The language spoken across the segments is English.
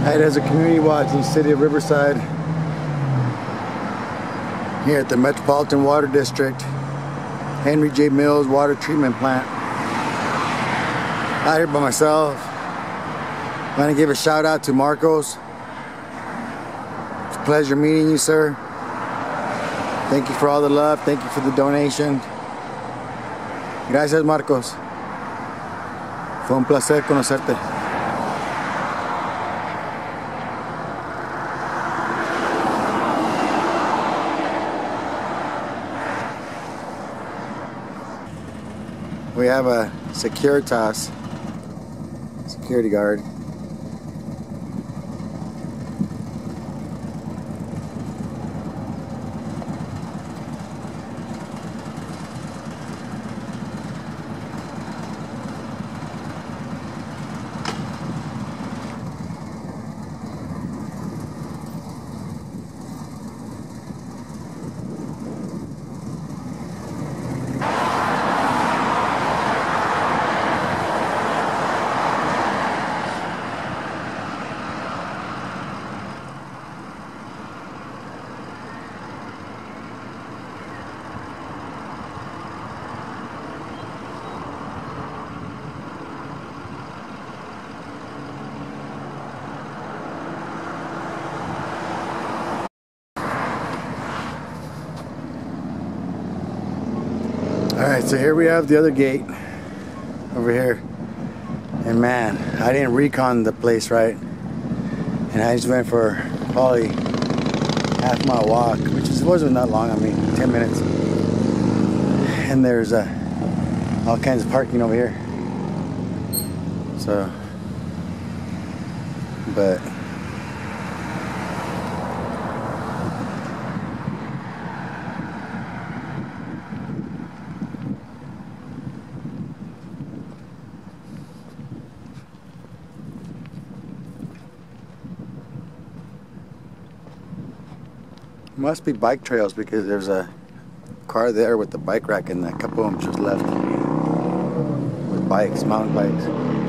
Hi, there's a community watch in the city of Riverside here at the Metropolitan Water District, Henry J. Mills Water Treatment Plant. Out here by myself. I want to give a shout out to Marcos. It's a pleasure meeting you, sir. Thank you for all the love. Thank you for the donation. Gracias, Marcos. Fue un placer conocerte. We have a Securitas security guard. Alright, so here we have the other gate over here, and man, I didn't recon the place right, and I just went for probably half-mile walk, which wasn't that long. I mean, 10 minutes, and there's all kinds of parking over here, so, but must be bike trails because there's a car there with the bike rack and a couple of them just left with bikes, mountain bikes.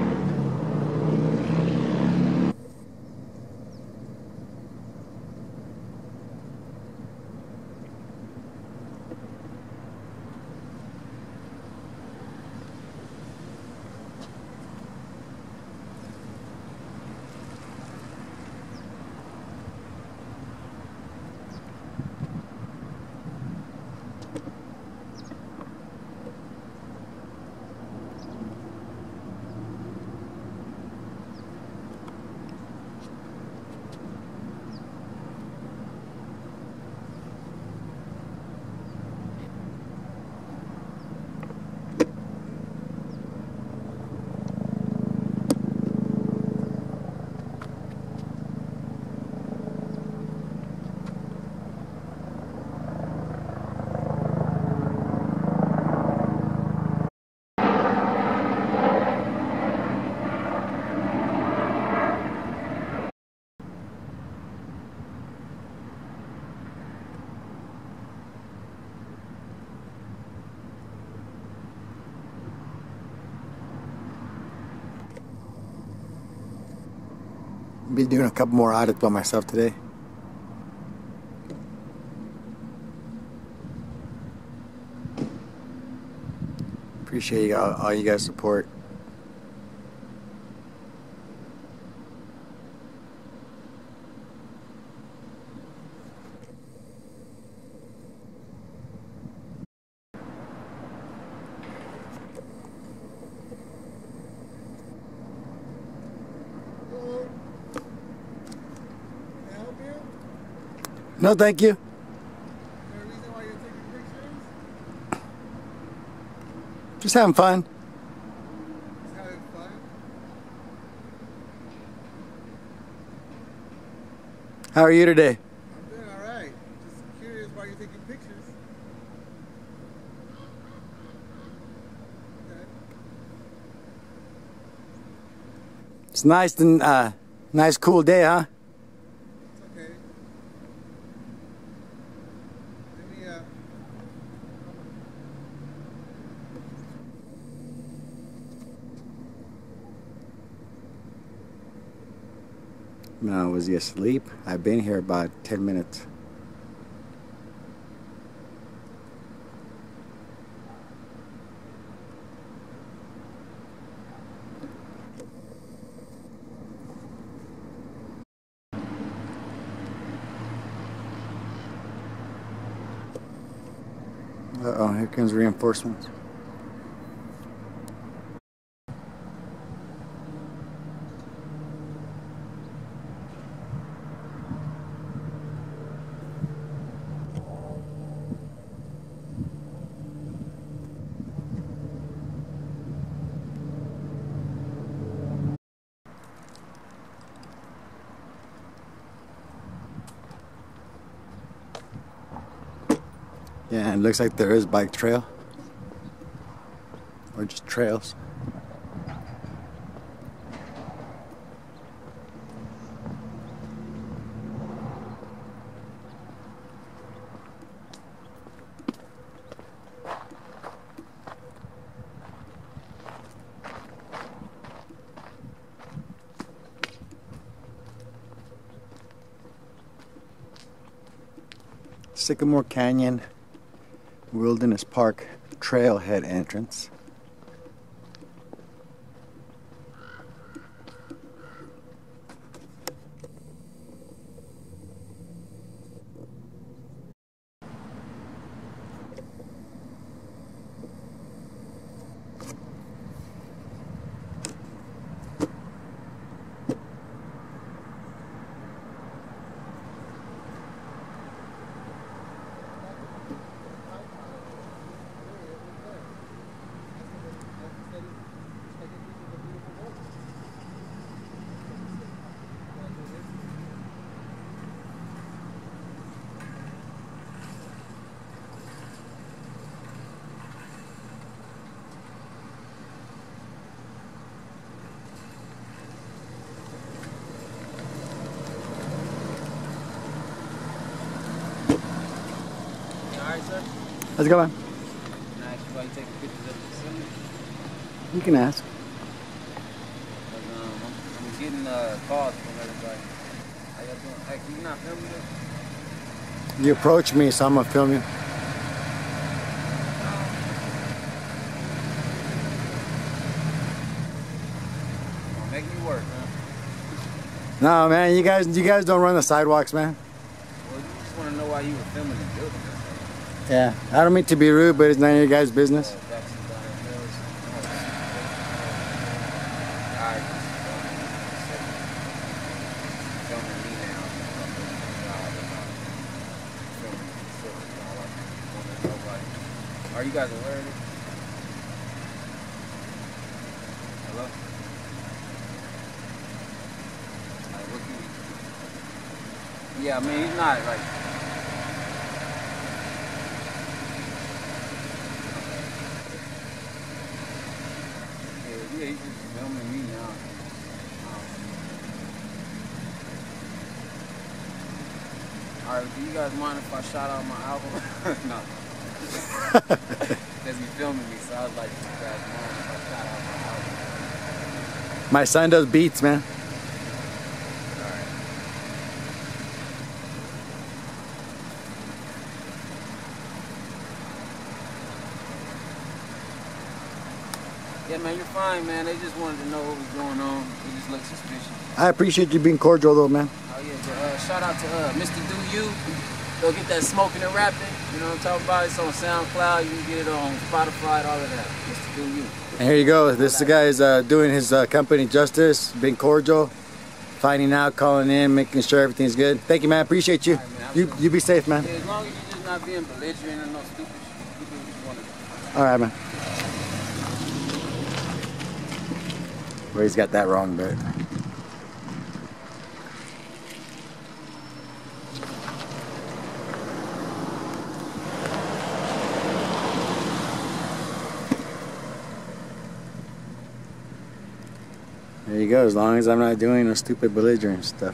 Be doing a couple more audits by myself today. Appreciate all you guys' support. No, thank you. Is there a reason why you're taking pictures? Just having fun. Just having fun? How are you today? I'm doing alright. Just curious why you're taking pictures. Okay. It's nice and nice cool day, huh? It's okay. Let me Now, was he asleep? I've been here about 10 minutes. Uh-oh, here comes reinforcements. Yeah, it looks like there is bike trail. Or just trails. Sycamore Canyon Wilderness Park trailhead entrance. Sir? How's it going? Can I ask you why you taking pictures of the facility? You can ask. I'm getting calls from everybody. How y'all doing? Hey, can you not film this? You approached me, so I'm gonna film you. Make me work, man. No, man, you guys don't run the sidewalks, man. Well, you just want to know why you were filming the building. Yeah, I don't mean to be rude, but it's none of your guys' business. Are you guys aware of it? Hello? Like, what can you... Yeah, I mean, he's not, like... Yeah, he's just filming me now. Alright, do you guys mind if I shout out my album? No. Because he's filming me, so I was like, do you guys mind if I shout out my album? My son does beats, man. Alright. Yeah, man, you're fine, man. They just wanted to know what was going on. It just looked suspicious. I appreciate you being cordial, though, man. Oh, yeah. But, shout out to Mr. Do You. Go get that smoking and rapping. You know what I'm talking about? It's on SoundCloud. You can get it on Spotify, all of that. Mr. Do You. And here you go. This guy is doing his company justice, being cordial, finding out, calling in, making sure everything's good. Thank you, man. Appreciate you. Right, man, You be safe, man. Yeah, as long as you're just not being belligerent and no stupid shit. You do what you want to do. All right, man. Well, he's got that wrong, but... There you go, as long as I'm not doing no stupid belligerent stuff.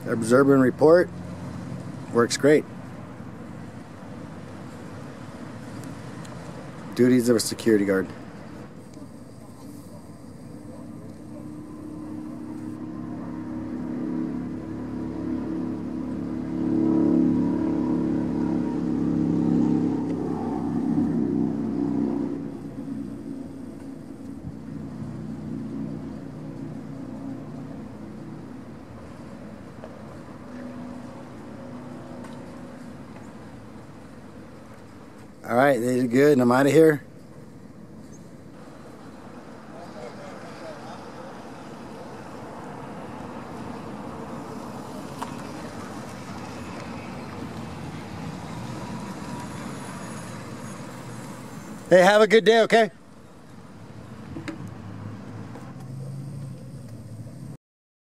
Observe and report. Works great. Duties of a security guard. Alright, they did good, and I'm out of here. Hey, have a good day, okay?